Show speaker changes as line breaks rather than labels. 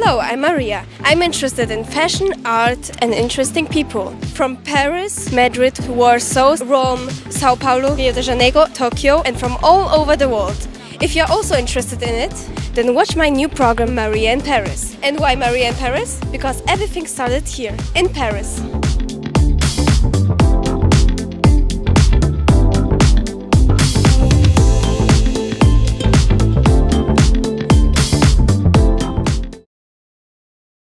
Hello, I'm Maria. I'm interested in fashion, art and interesting people. From Paris, Madrid, Warsaw, Rome, Sao Paulo, Rio de Janeiro, Tokyo and from all over the world. If you're also interested in it, then watch my new program Maria in Paris. And why Maria in Paris? Because everything started here, in Paris.